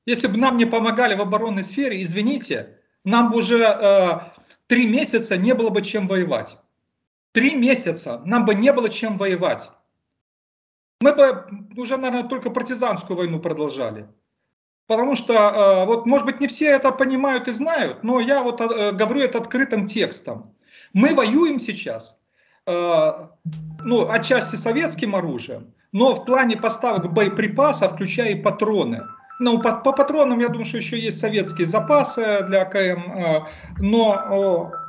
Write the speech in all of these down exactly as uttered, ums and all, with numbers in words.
Если бы нам не помогали в оборонной сфере, извините, нам бы уже э, три месяца не было бы чем воевать. Три месяца нам бы не было чем воевать. Мы бы уже, наверное, только партизанскую войну продолжали. Потому что, э, вот, может быть, не все это понимают и знают, но я вот э, говорю это открытым текстом. Мы воюем сейчас, э, ну, отчасти советским оружием, но в плане поставок боеприпасов, включая и патроны. Ну, по, по патронам, я думаю, что еще есть советские запасы для АКМ, э, но... Э,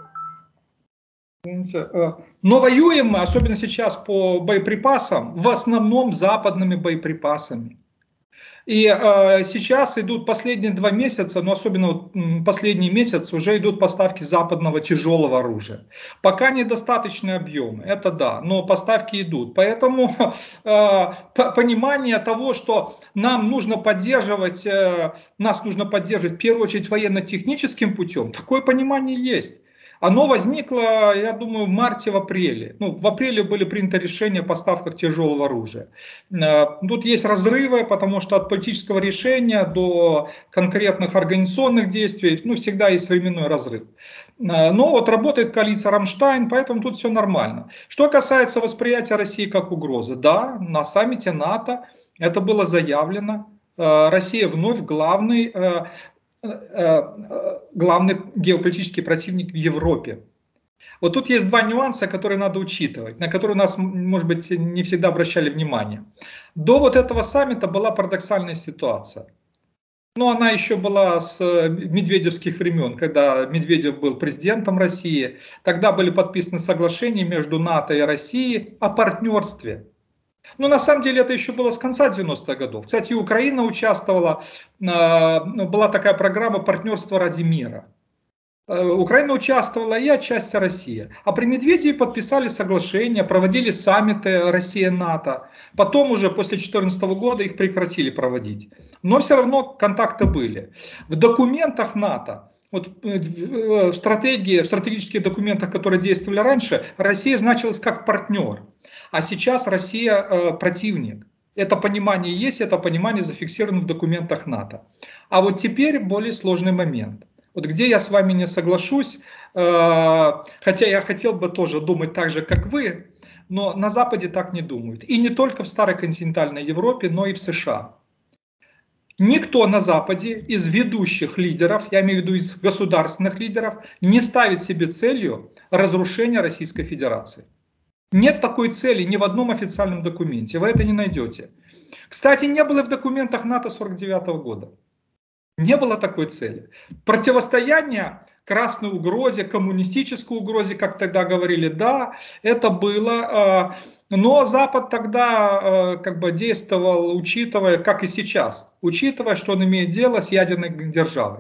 Но воюем мы, особенно сейчас по боеприпасам, в основном западными боеприпасами. И э, сейчас идут последние два месяца, но особенно вот, последний месяц уже идут поставки западного тяжелого оружия. Пока недостаточные объемы, это да, но поставки идут. Поэтому э, понимание того, что нам нужно поддерживать, э, нас нужно поддерживать в первую очередь военно-техническим путем, такое понимание есть. Оно возникло, я думаю, в марте, в апреле. Ну, в апреле были приняты решения о поставках тяжелого оружия. Тут есть разрывы, потому что от политического решения до конкретных организационных действий, ну, всегда есть временной разрыв. Но вот работает коалиция Рамштайн, поэтому тут все нормально. Что касается восприятия России как угрозы, да, на саммите НАТО это было заявлено. Россия вновь главный... главный геополитический противник в Европе. Вот тут есть два нюанса, которые надо учитывать, на которые нас, может быть, не всегда обращали внимание. До вот этого саммита была парадоксальная ситуация. Но она еще была с медведевских времен, когда Медведев был президентом России. Тогда были подписаны соглашения между НАТО и Россией о партнерстве. Но на самом деле это еще было с конца девяностых годов. Кстати, и Украина участвовала, была такая программа «Партнерство ради мира». Украина участвовала и отчасти Россия. А при Медведеве подписали соглашения, проводили саммиты Россия-НАТО. Потом уже после две тысячи четырнадцатого года их прекратили проводить. Но все равно контакты были. В документах НАТО, вот в стратегии, в стратегических документах, которые действовали раньше, Россия значилась как партнер. А сейчас Россия э, противник. Это понимание есть, это понимание зафиксировано в документах НАТО. А вот теперь более сложный момент. Вот где я с вами не соглашусь, э, хотя я хотел бы тоже думать так же, как вы, но на Западе так не думают. И не только в старой континентальной Европе, но и в США. Никто на Западе из ведущих лидеров, я имею в виду из государственных лидеров, не ставит себе целью разрушения Российской Федерации. Нет такой цели ни в одном официальном документе, вы это не найдете. Кстати, не было в документах НАТО сорок девятого года. Не было такой цели. Противостояние красной угрозе, коммунистической угрозе, как тогда говорили, да, это было. Но Запад тогда как бы действовал, учитывая, как и сейчас, учитывая, что он имеет дело с ядерной державой.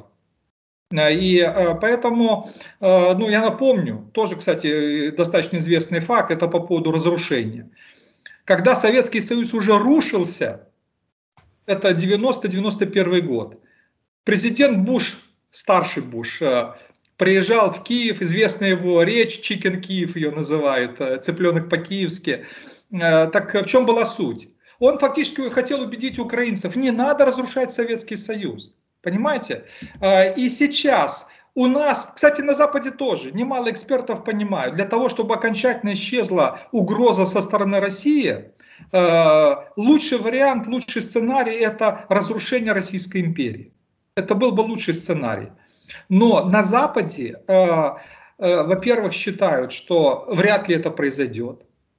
И поэтому, ну, я напомню, тоже, кстати, достаточно известный факт, это по поводу разрушения. Когда Советский Союз уже рушился, это девяностый — девяносто первый год, президент Буш, старший Буш, приезжал в Киев, известна его речь, Chicken Киев ее называют, цыпленок по-киевски. Так в чем была суть? Он фактически хотел убедить украинцев, не надо разрушать Советский Союз. Понимаете? И сейчас у нас, кстати, на Западе тоже, немало экспертов понимают, для того, чтобы окончательно исчезла угроза со стороны России, лучший вариант, лучший сценарий – это разрушение Российской империи. Это был бы лучший сценарий. Но на Западе, во-первых, считают, что вряд ли это произойдет.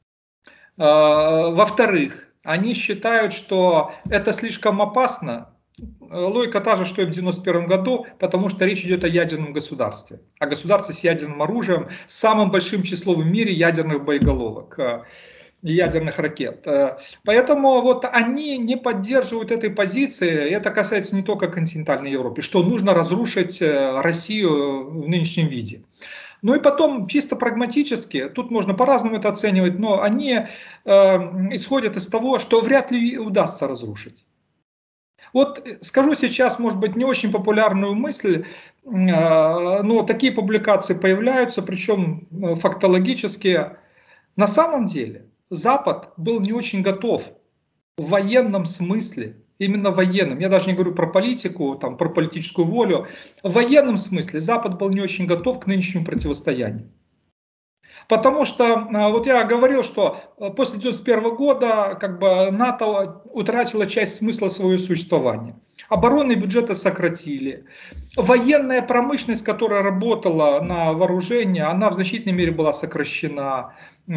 Во-вторых, они считают, что это слишком опасно. Логика та же, что и в девяносто первом году, потому что речь идет о ядерном государстве. О государстве с ядерным оружием, с самым большим числом в мире ядерных боеголовок, ядерных ракет. Поэтому вот они не поддерживают этой позиции. Это касается не только континентальной Европы, что нужно разрушить Россию в нынешнем виде. Ну и потом, чисто прагматически, тут можно по-разному это оценивать, но они э, исходят из того, что вряд ли удастся разрушить. Вот скажу сейчас, может быть, не очень популярную мысль, но такие публикации появляются, причем фактологически. На самом деле Запад был не очень готов в военном смысле именно военным. Я даже не говорю про политику, там, про политическую волю. В военном смысле Запад был не очень готов к нынешнему противостоянию. Потому что, вот я говорил, что после девяносто первого года как бы НАТО утратило часть смысла своего существования. Оборонные бюджеты сократили. Военная промышленность, которая работала на вооружение, она в значительной мере была сокращена.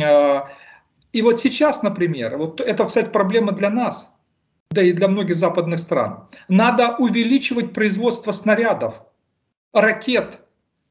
И вот сейчас, например, вот это, кстати, проблема для нас, да и для многих западных стран. Надо увеличивать производство снарядов, ракет,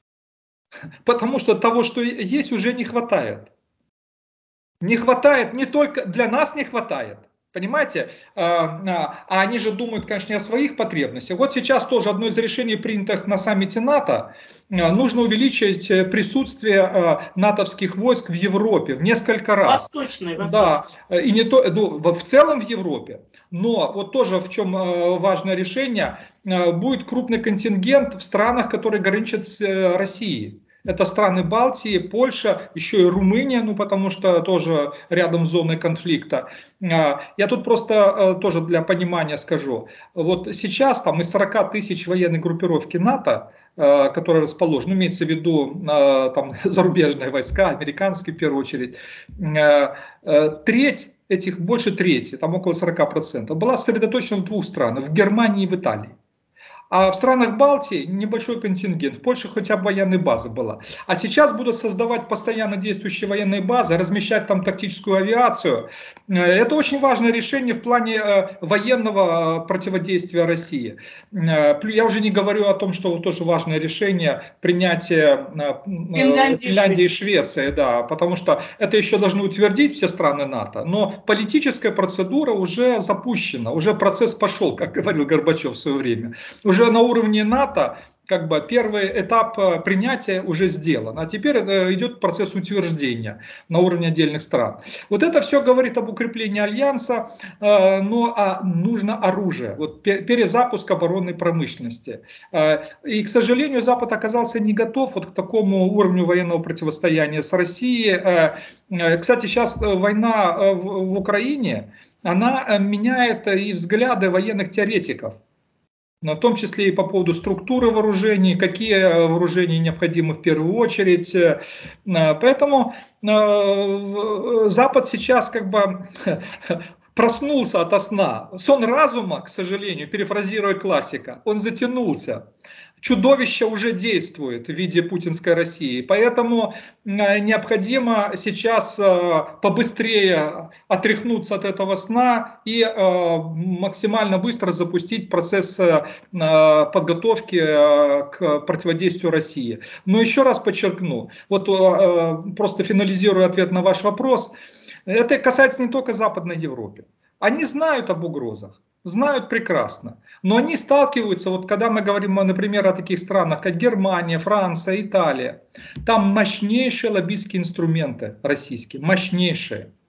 потому что того, что есть, уже не хватает. Не хватает не только, для нас не хватает. Понимаете? А они же думают, конечно, о своих потребностях. Вот сейчас тоже одно из решений, принятых на саммите НАТО, нужно увеличить присутствие натовских войск в Европе в несколько раз. Восточные, восточные. Да, и не то, ну, в целом в Европе. Но вот тоже в чем важное решение, будет крупный контингент в странах, которые граничат с Россией. Это страны Балтии, Польша, еще и Румыния, ну потому что тоже рядом с зоной конфликта. Я тут просто тоже для понимания скажу. Вот сейчас там из сорока тысяч военной группировки НАТО, которые расположены, имеется в виду там, зарубежные войска, американские в первую очередь, треть этих, больше трети, там около сорока процентов, была сосредоточена в двух странах, в Германии и в Италии. А в странах Балтии небольшой контингент, в Польше хотя бы военная база была. А сейчас будут создавать постоянно действующие военные базы, размещать там тактическую авиацию. Это очень важное решение в плане военного противодействия России. Я уже не говорю о том, что тоже важное решение принятия Финляндии, Финляндии и Швеции, да, потому что это еще должны утвердить все страны НАТО. Но политическая процедура уже запущена, уже процесс пошел, как говорил Горбачев в свое время. Уже на уровне НАТО как бы первый этап принятия уже сделан, а теперь идет процесс утверждения на уровне отдельных стран. Вот это все говорит об укреплении альянса, но а нужно оружие, вот перезапуск оборонной промышленности. И, к сожалению, Запад оказался не готов вот к такому уровню военного противостояния с Россией. Кстати, сейчас война в Украине, она меняет и взгляды военных теоретиков. В том числе и по поводу структуры вооружений, какие вооружения необходимы в первую очередь. Поэтому Запад сейчас как бы проснулся ото сна. Сон разума, к сожалению, перефразируя классика, он затянулся. Чудовище уже действует в виде путинской России, поэтому необходимо сейчас побыстрее отряхнуться от этого сна и максимально быстро запустить процесс подготовки к противодействию России. Но еще раз подчеркну, вот просто финализируя ответ на ваш вопрос, это касается не только Западной Европы. Они знают об угрозах. Знают прекрасно, но они сталкиваются, вот когда мы говорим, например, о таких странах, как Германия, Франция, Италия, там мощнейшие лоббистские инструменты российские, мощнейшие.